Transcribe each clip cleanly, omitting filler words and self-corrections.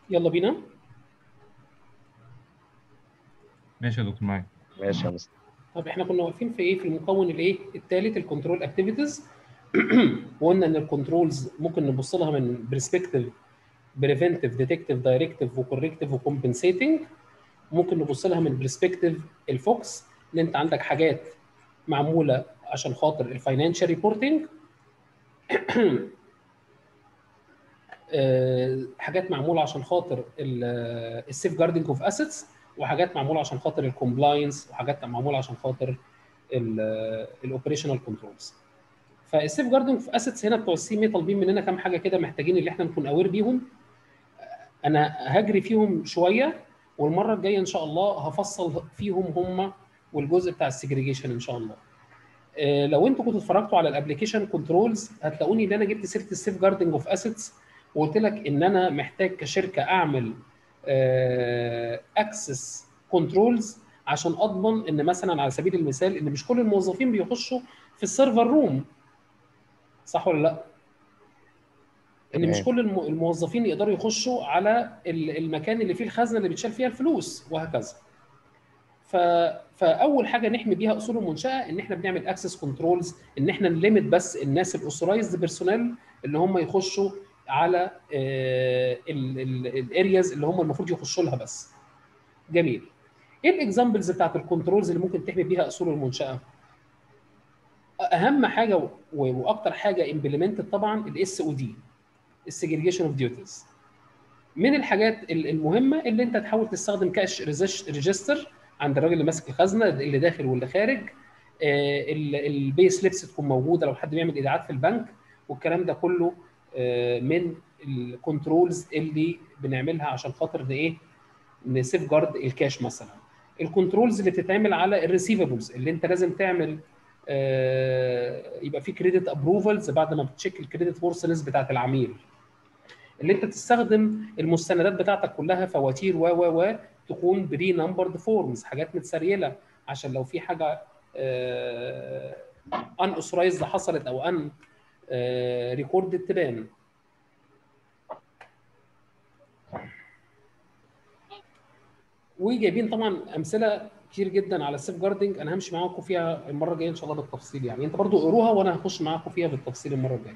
يلا بينا. ماشي يا دكتور معاك. ماشي يا مستر. طب احنا كنا واقفين في ايه؟ في المكون الايه الثالث، الكنترول اكتيفيتيز. وقلنا ان الكنترولز ممكن نبص لها من برسبكتيف بريفنتيف، ديتكتيف، دايركتيف، وكوركتيف، وكومبنسيتنج. ممكن نبص لها من برسبكتيف الفوكس، ان انت عندك حاجات معموله عشان خاطر الفاينانشال ريبورتنج، حاجات معموله عشان خاطر السيف جاردنج اوف اسيتس، وحاجات معموله عشان خاطر الكومبلاينس، وحاجات معموله عشان خاطر الاوبريشنال كنترولز. فالسيف جاردنج اوف اسيتس هنا بتوع السي ام طالبين مننا كام حاجه كده محتاجين اللي احنا نكون اوير بيهم. انا هجري فيهم شويه، والمره الجايه ان شاء الله هفصل فيهم هم والجزء بتاع السجريجيشن ان شاء الله. لو انتوا كنتوا اتفرجتوا على الابلكيشن كنترولز هتلاقوني ان انا جبت سيره السيف جاردنج اوف اسيتس، وقلت لك ان انا محتاج كشركه اعمل اكسس كنترولز عشان اضمن ان مثلا على سبيل المثال ان مش كل الموظفين بيخشوا في السيرفر روم، صح ولا لا؟ ان مش تمام. كل الموظفين يقدروا يخشوا على المكان اللي فيه الخزنه اللي بيتشال فيها الفلوس وهكذا. فاول حاجه نحمي بيها اصول المنشاه ان احنا بنعمل اكسس كنترولز، ان احنا نليمت بس الناس الاوثرايزد بيرسونال اللي هم يخشوا على الارياز اللي هم المفروض يخشوا لها بس. جميل. ايه الاكزامبلز بتاعت الكنترولز اللي ممكن تحمي بيها اصول المنشاه؟ اهم حاجه واكتر حاجه امبلمنتد طبعا الاس او دي، السيجريجيشن اوف ديوتيز. من الحاجات المهمه اللي انت تحاول تستخدم كاش ريجستر عند الراجل اللي ماسك الخزنه اللي داخل واللي خارج. البي سليبس تكون موجوده لو حد بيعمل ايداعات في البنك، والكلام ده كله من الكنترولز اللي بنعملها عشان خاطر ايه؟ نسيف جارد الكاش مثلا. الكنترولز اللي بتتعمل على الريسيفبلز اللي انت لازم تعمل يبقى في كريدت ابروفلز بعد ما بتشيك الكريدت وورثنس بتاعت العميل، اللي انت تستخدم المستندات بتاعتك كلها فواتير و تكون بري نمبرد فورمز، حاجات متسريله عشان لو في حاجه ان اوثرايزد حصلت او ان ريكوردد تبان. وجايبين طبعا امثله كتير جدا على السيف جاردنج، انا همشي معاكم فيها المره الجايه ان شاء الله بالتفصيل، يعني انت برضو قروها وانا هخش معاكم فيها بالتفصيل المره الجايه.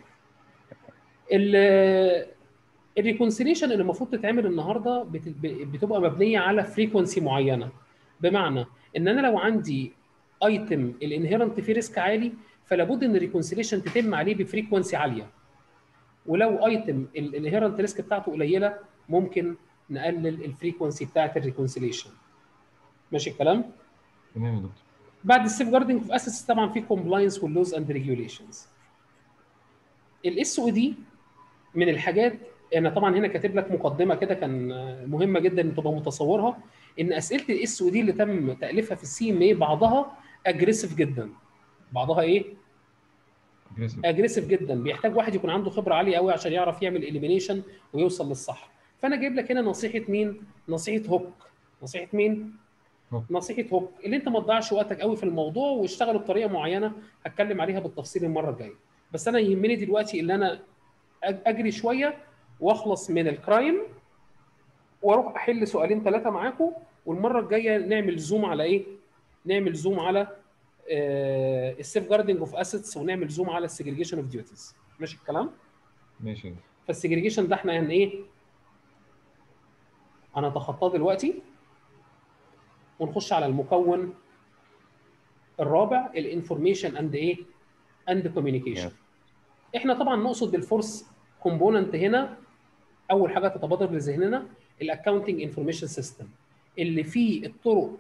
الريكونسيليشن اللي المفروض تتعمل النهارده بتبقى مبنيه على فريكونسي معينه، بمعنى ان انا لو عندي ايتم الانهيرنت فيه ريسك عالي فلا بد ان الريكونسيليشن تتم عليه بفريكونسي عاليه، ولو ايتم الانهيرنت ريسك بتاعته قليله ممكن نقلل الفريكونسي بتاعه الريكونسيليشن. ماشي الكلام؟ تمام يا دكتور. بعد السيف جاردنج اوف اسيتس طبعا في كومبلاينس واللوز اند ريجوليشنز. الاس او دي من الحاجات، انا طبعا هنا كاتب لك مقدمه كده كان مهمه جدا ان تبقى متصورها، ان اسئله الاس او دي اللي تم تاليفها في السي ام اي بعضها اجريسيف جدا. بعضها ايه؟ اجريسيف. اجريسيف جدا، بيحتاج واحد يكون عنده خبره عاليه قوي عشان يعرف يعمل اليمينيشن ويوصل للصح. فانا جايب لك هنا نصيحه مين؟ نصيحه هوك. نصيحه مين؟ نصيحه هوك، اللي انت ما تضيعش وقتك قوي في الموضوع واشتغله بطريقه معينه هتكلم عليها بالتفصيل المره الجايه. بس انا يهمني دلوقتي ان انا اجري شويه واخلص من الكرايم واروح احل سؤالين ثلاثه معاكم، والمره الجايه نعمل زوم على ايه؟ نعمل زوم على السيف جاردنج اوف اسيتس، ونعمل زوم على السيجريجيشن اوف ديوتيز. ماشي الكلام؟ ماشي يا دكتور. فالسيجريجيشن ده احنا ايه؟ هنتخطاه دلوقتي ونخش على المكون الرابع، الانفورميشن اند ايه؟ اند كوميونيكيشن. احنا طبعا نقصد بالفورس كومبوننت هنا اول حاجه تتبادر لذهننا الاكونتنج انفورميشن سيستم، اللي فيه الطرق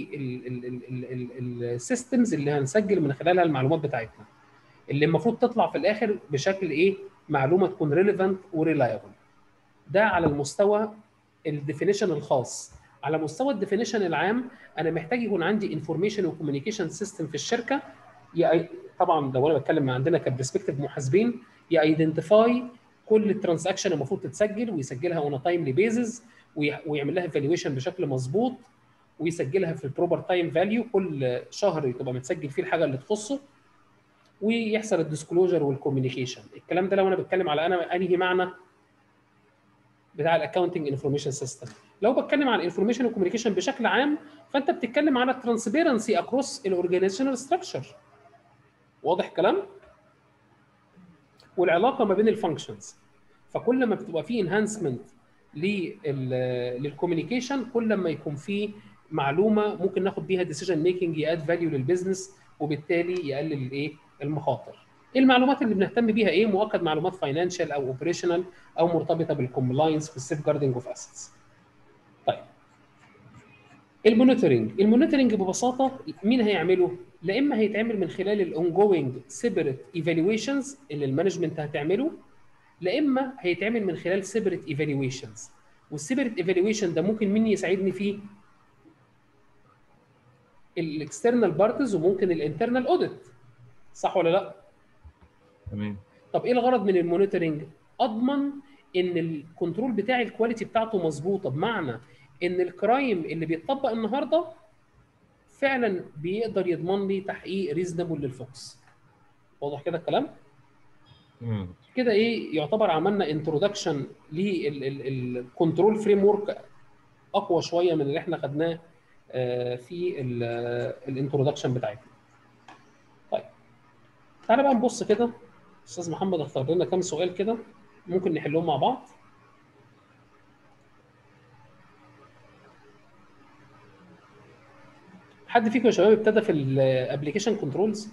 والسيستمز اللي هنسجل من خلالها المعلومات بتاعتنا، اللي المفروض تطلع في الاخر بشكل ايه؟ معلومه تكون ريليفنت وريلايبل. ده على المستوى الديفينيشن الخاص. على مستوى الديفينيشن العام انا محتاج يكون عندي انفورميشن وكوميونيكيشن سيستم في الشركه، طبعا لو انا بتكلم عندنا كبرسبكتيف محاسبين، يايدنتيفاي كل الترانزاكشن المفروض تتسجل ويسجلها اون تايملي بيزز، ويعمل لها ايفالويشن بشكل مظبوط، ويسجلها في البروبر تايم فاليو، كل شهر تبقى متسجل فيه الحاجه اللي تخصه، ويحصل الديسكلوجر والكوميونيكيشن. الكلام ده لو انا بتكلم على انا انهي معنى؟ بتاع الاكونتنج انفورميشن سيستم. لو بتكلم عن الانفورميشن والكوميونيكيشن بشكل عام، فانت بتتكلم على الترانسبيرنسي اكروس الاورجانيزيشنال ستراكشر. واضح الكلام؟ والعلاقه ما بين الفانكشنز. فكل ما بتبقى فيه انهانسمنت للكوميونيكيشن، كل ما يكون فيه معلومه ممكن ناخد بيها ديسيجن ميكنج ياد فاليو للبيزنس، وبالتالي يقلل الايه؟ المخاطر. المعلومات اللي بنهتم بيها ايه؟ مؤكد معلومات فاينانشال او اوبريشنال او مرتبطه بالكومبلاينس في السيف جاردنج اوف اسيتس. طيب المونيتورنج ببساطه مين هيعمله؟ لا اما هيتعمل من خلال الاون جوينج سيبريت ايفالويشنز اللي المانجمنت هتعمله، لا اما هيتعمل من خلال سيبريت ايفالويشنز. والسيبريت ايفالويشن ده ممكن مين يساعدني فيه؟ الاكسترنال بارتز وممكن الانترنال اوديت. صح ولا لا؟ تمام. طب ايه الغرض من المونيتورنج؟ اضمن ان الكنترول بتاعي الكواليتي بتاعته مظبوطه، بمعنى ان الكرايم اللي بيتطبق النهارده فعلا بيقدر يضمن لي تحقيق ريزنبل للفوكس. واضح كده الكلام؟ تمام يا دكتور. كده ايه يعتبر عملنا انترودكشن للكنترول فريم ورك اقوى شويه من اللي احنا خدناه في الانترودكشن بتاعتنا. طيب تعالى بقى نبص كده. استاذ محمد اختار لنا كام سؤال كده ممكن نحلهم مع بعض. حد فيكم يا شباب ابتدى في الابلكيشن كنترولز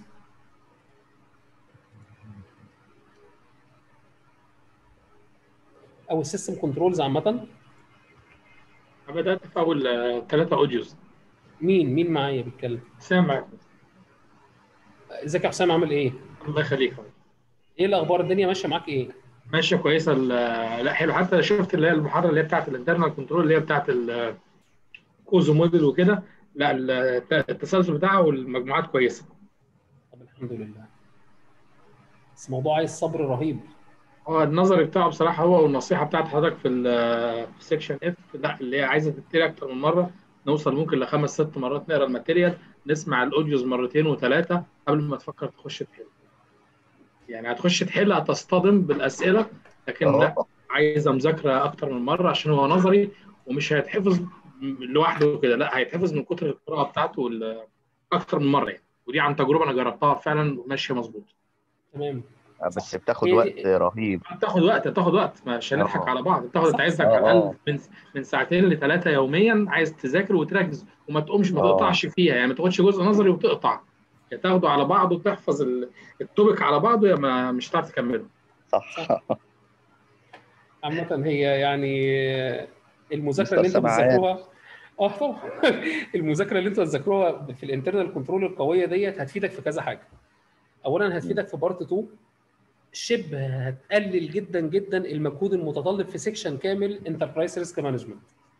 او السيستم كنترولز عامه؟ بدأت في أول 3 أوديوز. مين معايا بيتكلم؟ سامع. ازيك يا حسام، عامل ايه؟ الله يخليك. ايه الاخبار؟ الدنيا ماشيه معاك ايه؟ ماشية كويسة. لا حلو، حتى شفت اللي هي المحاضرة اللي هي بتاعت الانترنال كنترول اللي هي بتاعت الكوزو موديل وكده. لا التسلسل بتاعها والمجموعات كويسة. طب الحمد لله. بس الموضوع عايز صبر رهيب. هو النظري بتاعه بصراحة، هو والنصيحة بتاعت حضرتك في سيكشن اف، لا اللي هي عايزة تبتدي أكتر من مرة، نوصل ممكن ل5 6 مرات نقرا الماتيريال، نسمع الأوديوز مرتين وثلاثة قبل ما تفكر تخش تحل. يعني هتخش تحل هتصطدم بالاسئله، لكن لا، اه عايزه مذاكره اكتر من مره عشان هو نظري ومش هيتحفظ لوحده كده، لا هيتحفظ من كتر القراءه بتاعته اكتر من مره يعني. ودي عن تجربه انا جربتها فعلا ماشيه مظبوط. تمام. بس صح. بتاخد هي وقت دي. رهيب. بتاخد وقت مش هنضحك اه على بعض. انت صح. عايزك اه على الاقل اه من 2 ل3 يوميا، عايز تذاكر وتركز وما تقومش ما اه تقطعش فيها، يعني ما تاخدش جزء نظري وتقطع، يا تاخده على بعضه وتحفظ التوبيك على بعضه، يا مش هتعرف تكمله. صح. صح. عامة هي يعني المذاكرة اللي انتوا مستسمعات. بتذاكروها، اه طبعا المذاكرة اللي انتوا هتذاكروها في الانترنال كنترول القوية ديت هتفيدك في كذا حاجة. اولا هتفيدك في بارت 2، شبه هتقلل جدا جدا المجهود المتطلب في سيكشن كامل انتربرايز ريسك مانجمنت.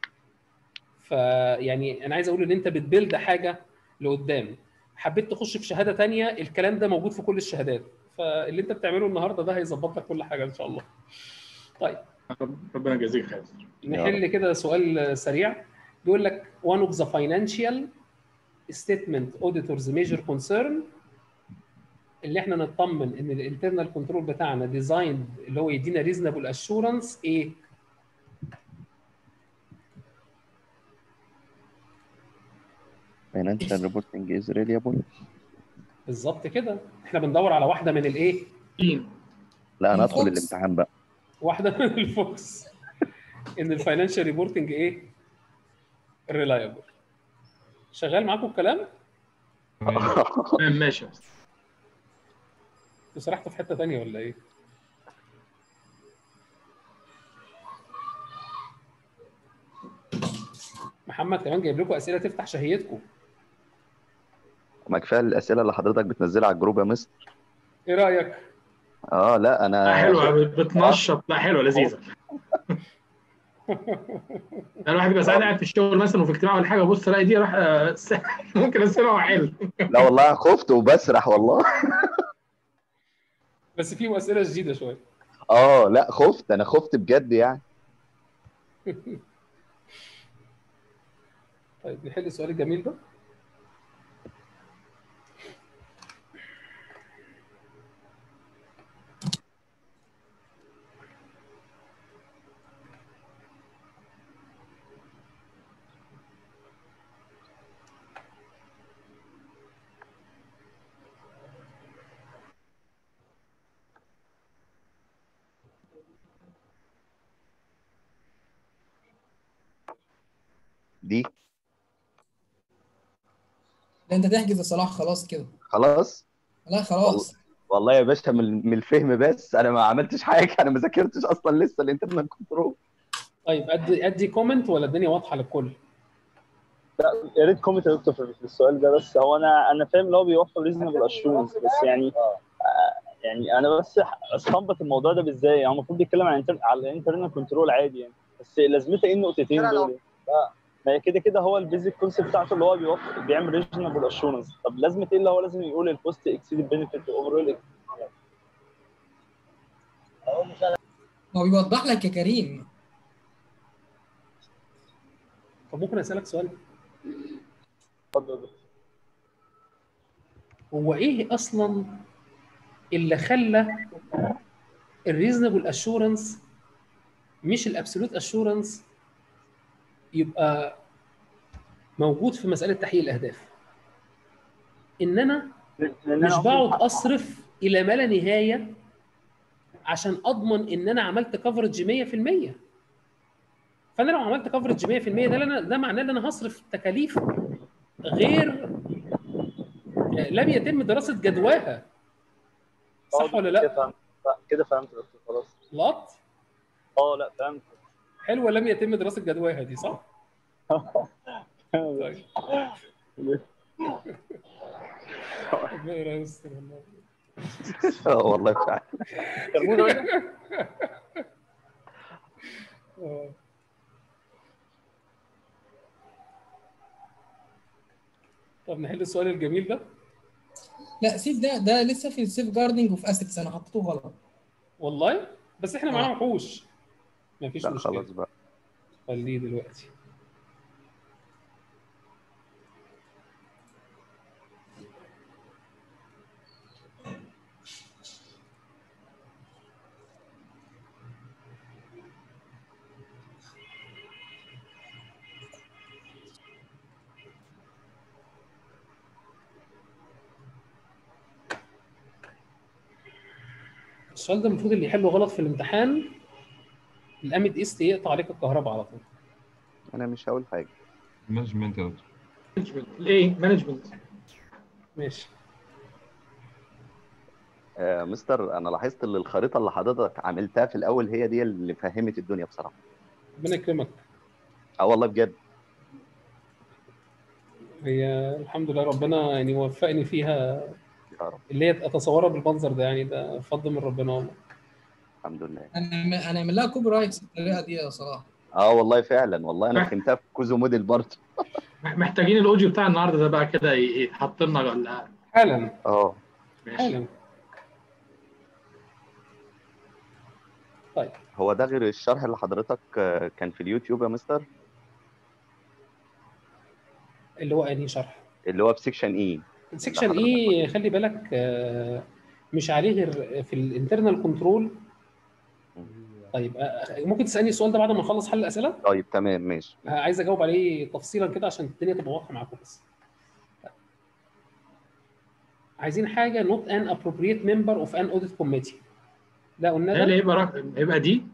فيعني انا عايز اقول ان انت بتبيلد حاجة لقدام. حبيت تخش في شهادة تانية، الكلام ده موجود في كل الشهادات، فاللي انت بتعمله النهارده ده هيظبط لك كل حاجة ان شاء الله. طيب ربنا يجازيك خير. يا رب. نحل كده سؤال سريع. بيقول لك one of the financial statement auditors major concern اللي احنا نطمن ان الانترنال كنترول بتاعنا ديزاين اللي هو يدينا ريزونبل اشورنس ايه؟ financial reporting is reliable. بالظبط كده، احنا بندور على واحده من الايه؟ مين؟ لا انا ادخل الفوكس. الامتحان بقى. واحده من الفوكس ان الفاينانشال ريبورتنج ايه؟ ريلايبل. شغال معاكم الكلام؟ تمام. تمام ماشي. انتوا سرحتوا في حته ثانيه ولا ايه؟ محمد كمان جايب لكم اسئله تفتح شهيتكم. ما كفايه الاسئله اللي حضرتك بتنزلها على الجروب يا مستر. ايه رايك؟ اه لا لا انا حلوه، خفت. اه بتنشط، لا حلوه خفت. لذيذه. ده الواحد بيبقى ساعات قاعد في الشغل مثلا وفي اجتماع ولا حاجه، بص الاقي دي راح ممكن اسيبها واحل. لا والله خفت وبسرح والله. بس في اسئله جديده شويه. اه لا خفت، انا خفت بجد يعني. طيب نحل السؤال الجميل ده. دي ده انت تحجز يا صلاح خلاص كده. خلاص. لا والله خلاص. والله يا باشا، من الفهم بس، انا ما عملتش حاجه، انا ما ذاكرتش اصلا لسه الانترنال كنترول. طيب ادي كومنت ولا الدنيا واضحه للكل؟ يا ريت كومنت يا دكتور في السؤال ده بس. هو انا فاهم ان هو بيوفر ريزونبل اشورنس، بس يعني انا بس استنبط الموضوع ده ازاي. يعني هو المفروض بيتكلم على الانترنال كنترول عادي يعني، بس لازمتها ايه النقطتين دول؟ ما هي كده كده هو البيزك كونسيبت بتاعته اللي هو بيعمل ريجنبل اشورنس. طب لازمه ايه اللي هو لازم يقول الكوست اكسيد بنفيت اوفرول؟ هو بيوضح لك يا كريم. طب ممكن اسالك سؤال؟ اتفضل. هو ايه اصلا اللي خلى الريزونبل اشورنس مش الابسولوت اشورنس يبقى موجود في مساله تحقيق الاهداف؟ ان انا مش بقعد اصرف الى ما لا نهايه عشان اضمن ان انا عملت كفرج 100%. فانا لو عملت كفرج 100% ده معناه ان انا هصرف تكاليف غير لم يتم دراسه جدواها. صح ولا لا؟ كده فهمت يا دكتور خلاص. لط لا فهمت. حلوه، لم يتم دراسه جدواها دي، صح؟ طيب ربنا يستر والله. والله فعلا. طب نحل السؤال الجميل ده. لا سيف، ده لسه في السيف جاردنج وفي اسيتس، انا حطيته غلط والله بس احنا معانا وحوش، مفيش لا مشكله، خلاص بقى. خليه دلوقتي. السؤال ده المفروض اللي يحله غلط في الامتحان الامد ايست يقطع عليك الكهرباء على طول. انا مش هقول حاجه. مانجمنت يا دكتور. مانجمنت الايه؟ مانجمنت. ماشي. مستر، انا لاحظت ان الخريطه اللي حضرتك عملتها في الاول هي دي اللي فهمت الدنيا بصراحه. ربنا يكرمك. والله بجد. هي الحمد لله ربنا يعني وفقني فيها، يا رب. اللي هي اتصورها بالمنظر ده، يعني ده فضل من ربنا والله. الحمد لله. انا اعمل لها كوبي رايتس بالطريقه دي يا صلاح. والله فعلا، والله انا فهمتها في كوزو موديل برضه. محتاجين الاوديو بتاع النهارده ده بقى كده يتحط لنا ولا؟ حالا ماشي. حالا. طيب هو ده غير الشرح اللي حضرتك كان في اليوتيوب يا مستر، اللي هو انهي شرح؟ اللي هو في سيكشن اي. السكشن ايه خلي بالك مش عليه غير في الانترنال كنترول. طيب ممكن تسالني السؤال ده بعد ما نخلص حل الاسئله؟ طيب تمام ماشي. عايز اجاوب عليه تفصيلا كده عشان الدنيا تبقى واضحه معاكم بس. عايزين حاجه not an appropriate member of an audit committee. ده قلنا ده ده. هيبقى دي.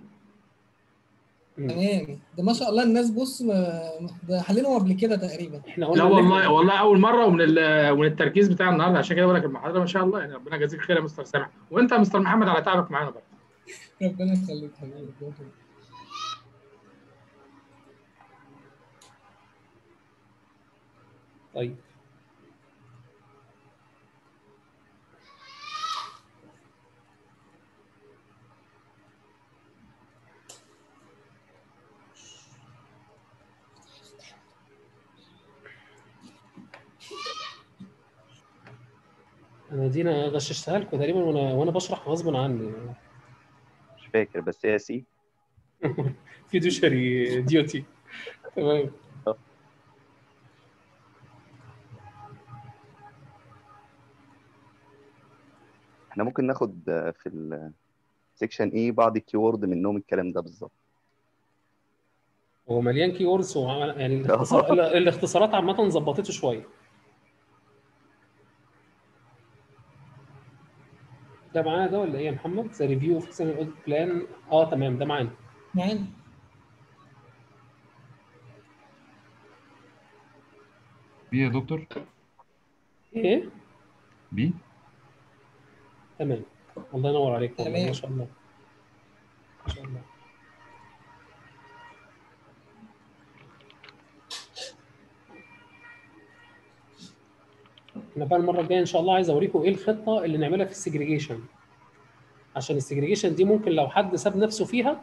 تمام، ده ما شاء الله الناس بص ده حلينهم قبل كده تقريبا. احنا قلنا لا والله اول مره، ومن التركيز بتاع النهارده، عشان كده بقول لك المحاضره ما شاء الله يعني. ربنا يجازيك خير يا مستر سامح، وانت يا مستر محمد على تعبك معانا برضه. ربنا يخليك حبيبي. طيب انا دي انا غششتها لكم تقريبا وانا بشرح غصب عني. مش فاكر بس هي سي. فيدوشري ديوتي. تمام. احنا ممكن ناخد في السيكشن اي بعض الكيورد منهم الكلام ده بالظبط. هو مليان كي ووردز يعني الاختصارات عامه ظبطته شويه. ده معانا ده ولا ايه يا محمد؟ ذا ريفيو اوف اكسترنال اوديت بلان. تمام ده معانا. بي يا دكتور. ايه بي. تمام. الله ينور عليك والله، ما تمام. شاء الله ما شاء الله. انا بقى المره الجايه ان شاء الله عايز اوريكم ايه الخطه اللي نعملها في السجريجيشن، عشان السجريجيشن دي ممكن لو حد ساب نفسه فيها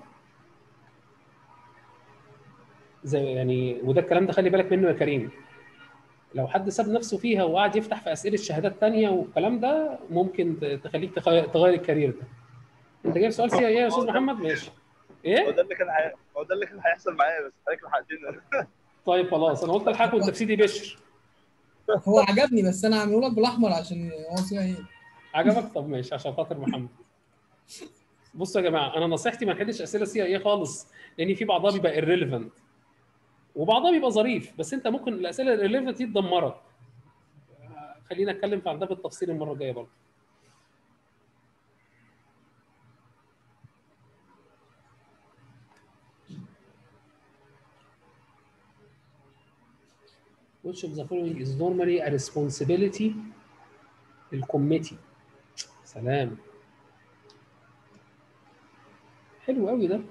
زي يعني، وده الكلام ده خلي بالك منه يا كريم، لو حد ساب نفسه فيها وقعد يفتح في اسئله شهادات تانية والكلام ده ممكن تخليك تغير الكارير ده. انت جايب سؤال سي اي يا استاذ محمد؟ ماشي. هو ده ايه؟ اللي كان هو ده اللي كان هيحصل معايا، بس حضرتك لحقتني. طيب خلاص، انا قلت الحق وانت في سيدي بشر. هو عجبني بس انا عامله لك بالاحمر عشان هو فيها ايه. عجبك؟ طب ماشي عشان خاطر محمد. بصوا يا جماعه، انا نصيحتي ما نحلش اسئله سي اي خالص، لان في بعضها بيبقى irrelevant وبعضها بيبقى ظريف، بس انت ممكن الاسئله الريليفنت دي تدمرك. خلينا اتكلم عن ده بالتفصيل المره الجايه برضه. Which of the following is normally a responsibility للكوميتي؟ سلام، حلو قوي ده.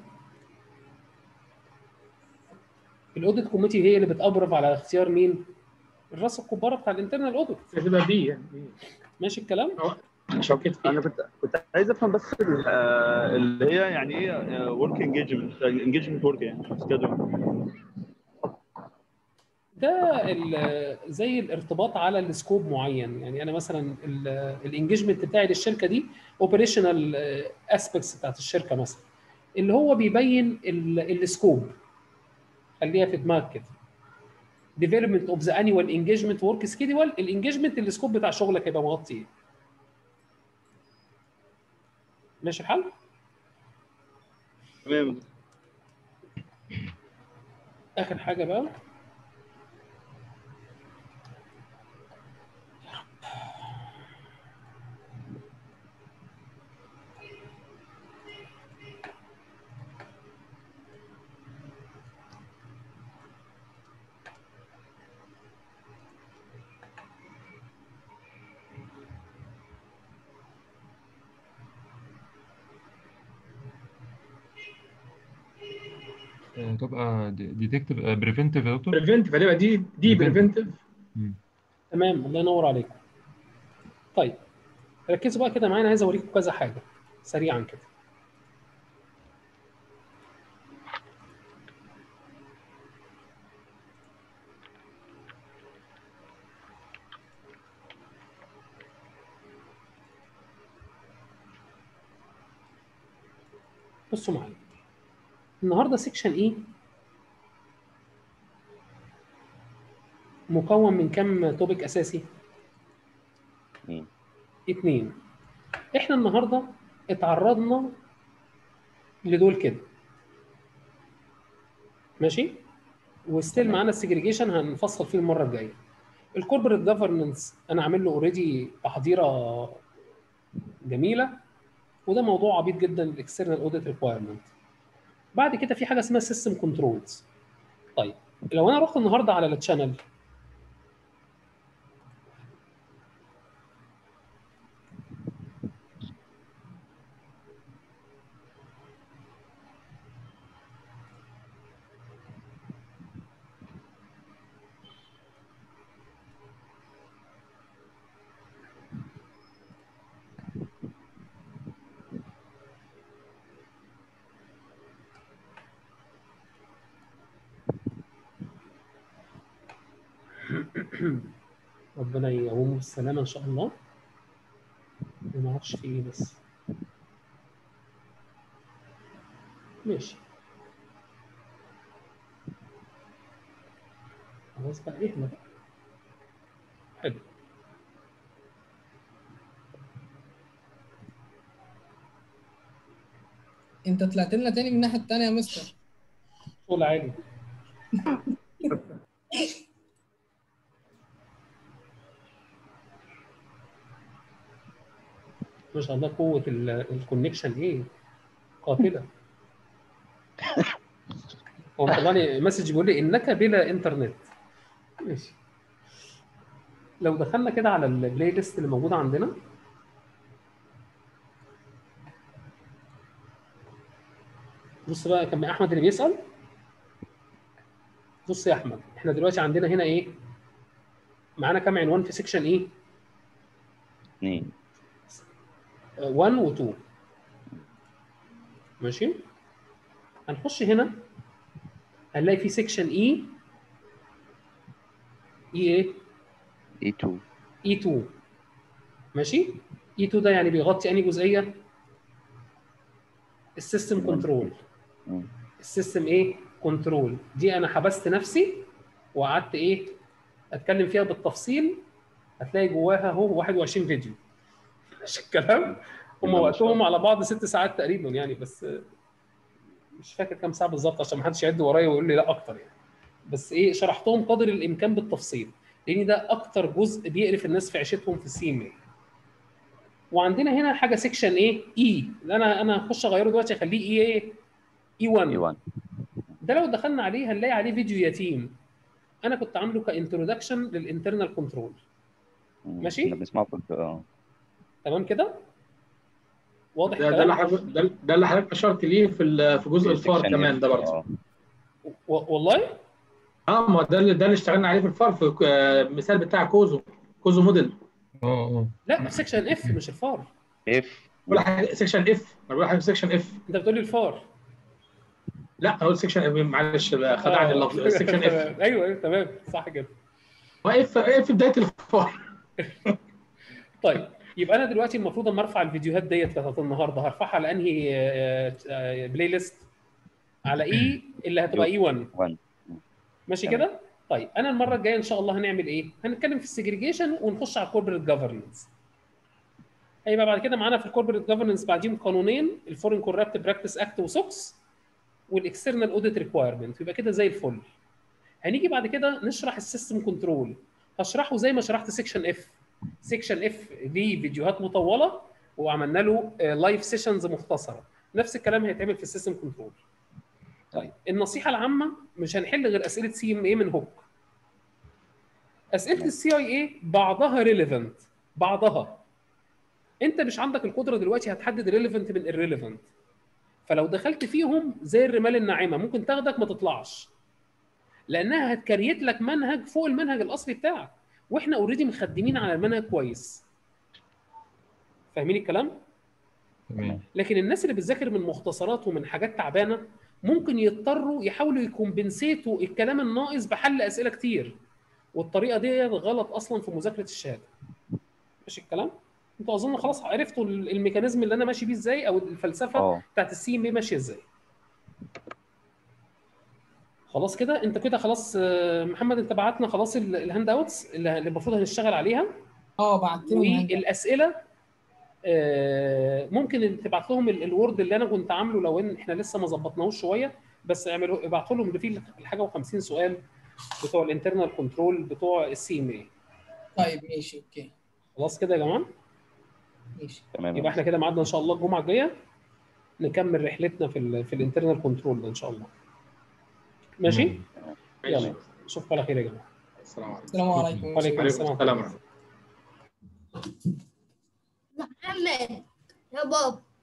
الاوديت كوميتي هي اللي بتأبرف على اختيار مين؟ الراس الكبارة بتاع الانترنال اوديت. هتبقى بي يعني. ماشي الكلام؟ شوكت فيه. انا كنت عايز افهم بس اللي هي يعني ايه ورك انجيجمنت ورك يعني schedule. ده زي الارتباط على السكوب معين، يعني انا مثلا الانجيجمنت بتاعي للشركه دي اوبريشنال اسبيكتس بتاعت الشركه مثلا، اللي هو بيبين السكوب. خليها في دماغك كده. development of the annual engagement work schedule، الانجيجمنت السكوب بتاع شغلك هيبقى مغطي ايه. ماشي الحال؟ تمام. اخر حاجه بقى، تبقى ديتكتيف بريفنتيف يا دكتور. بريفنتيف هتبقى دي بريفنتيف. تمام. الله ينور عليكم. طيب ركزوا بقى كده معايا، عايز اوريكم كذا حاجه سريعا كده. بصوا معايا، النهارده سيكشن ايه مكون من كام توبيك اساسي؟ 2. احنا النهارده اتعرضنا لدول كده، ماشي، وستيل معانا السجريجيشن هنفصل فيه المره الجايه. الكوربريت جفرننس انا عامل له اوريدي تحضيره جميله، وده موضوع عبيط جدا، الاكسترنال اوديت ريكوايرمنت. بعد كده في حاجه اسمها سيستم كنترولز. طيب لو انا رحت النهارده على التشانل، ربنا يقوم بالسلامه ان شاء الله. ما اعرفش في ايه بس ماشي. خلاص بقى اهدى بقى. حلو. انت طلعت لنا تاني من الناحيه التانيه يا مستر. شغل عالي. ما شاء الله قوه الكونكشن ايه قاتله. هو مطلع لي مسج بيقول لي انك بلا انترنت. ماشي. لو دخلنا كده على البلاي ليست اللي موجوده عندنا، بص بقى كان احمد اللي بيسال. بص يا احمد، احنا دلوقتي عندنا هنا ايه؟ معانا كام عنوان في سيكشن ايه؟ 2. 1 و 2. ماشي. هنخش هنا هنلاقي في سيكشن اي ايه؟ E2. اي 2. ماشي. اي 2 ده يعني بيغطي انهي جزئيه؟ السيستم كنترول. السيستم ايه؟ كنترول. دي انا حبست نفسي وقعدت ايه؟ اتكلم فيها بالتفصيل. هتلاقي جواها اهو 21 فيديو. مش الكلام؟ هم ما شاء وقتهم الله. على بعض 6 ساعات تقريبا يعني، بس مش فاكر كام ساعه بالظبط عشان ما حدش يعد ورايا ويقول لي لا اكتر يعني. بس ايه، شرحتهم قدر الامكان بالتفصيل، لان ده اكتر جزء بيقرف الناس في عيشتهم في السي ام اي. وعندنا هنا حاجه سيكشن ايه؟ اي، اللي انا هخش اغيره دلوقتي اخليه ايه؟ اي 1. E1. ده لو دخلنا عليه هنلاقي عليه فيديو يتيم انا كنت عامله كانترودكشن للانترنال كنترول. ماشي؟ كنا بنسمعه في تمام كده؟ واضح ده الكلام؟ اللي حضرتك ده اللي حضرتك اشرت ليه في جزء الفار section كمان F. ده برضه. والله ما ده اللي اشتغلنا عليه في الفار، في المثال بتاع كوزو موديل. لا، في سيكشن اف مش الفار. F. ولا حاجه سيكشن اف، انا بقول حاجه سيكشن اف. انت بتقول لي الفار. لا انا قلت سيكشن اف، معلش خدعني اللفظ. سيكشن اف. ايوه تمام صح كده. هو اف بدايه الفار. طيب يبقى انا دلوقتي المفروض اما ارفع الفيديوهات ديت بتاعت النهارده هرفعها على انهي بلاي ليست؟ على اي اللي هتبقى اي 1. 1. ماشي تمام. كده؟ طيب انا المره الجايه ان شاء الله هنعمل ايه؟ هنتكلم في السيجريجيشن ونخش على الكوربريت جفرنس. هيبقى بعد كده معانا في الكوربريت جفرنس بعدين قانونين، الفورين كورابت براكتس اكت وسوكس، والاكسترنال اوديت ريكوايرمنت، يبقى كده زي الفل. هنيجي بعد كده نشرح السيستم كنترول، هشرحه زي ما شرحت سيكشن اف. سيكشن اف ليه فيديوهات مطوله وعملنا له لايف سيشنز مختصره، نفس الكلام هيتعمل في السيستم كنترول. طيب النصيحه العامه، مش هنحل غير اسئله سي ام اي من هوك. اسئله السي اي اي بعضها ريليفنت، بعضها انت مش عندك القدره دلوقتي هتحدد ريليفنت من irrelevant، فلو دخلت فيهم زي الرمال الناعمه ممكن تاخدك ما تطلعش، لانها هتكريت لك منهج فوق المنهج الاصلي بتاعك، واحنا اوريدي مخدمين على المنهج كويس. فاهمين الكلام؟ تمام. لكن الناس اللي بتذاكر من مختصرات ومن حاجات تعبانه ممكن يضطروا يحاولوا يكمبنسيتوا الكلام الناقص بحل اسئله كتير، والطريقه دي غلط اصلا في مذاكره الشهاده. ماشي الكلام؟ انتوا اظن خلاص عرفتوا الميكانيزم اللي انا ماشي بيه ازاي، او الفلسفه بتاعت السي ام بي ماشيه ازاي. خلاص كده انت كده خلاص. محمد انت بعتنا خلاص الهاند اوتس اللي المفروض هنشتغل عليها. بعت لهم والاسئله ممكن تبعت لهم الوورد اللي انا كنت عامله، لو ان احنا لسه ما ظبطناهوش شويه، بس اعملوا ابعتوا لهم اللي فيه الحاجه و50 سؤال بتوع الانترنال كنترول بتوع السي ام اي. طيب ماشي اوكي. خلاص كده يا جماعه. ماشي تمام. يبقى احنا كده ميعادنا ان شاء الله الجمعه الجايه نكمل رحلتنا في الانترنال كنترول ده ان شاء الله. ماشي؟ يلا اشوفكم على خير يا جماعه. السلام عليكم. السلام عليكم. وعليكم السلام ورحمه الله. محمد يا بابا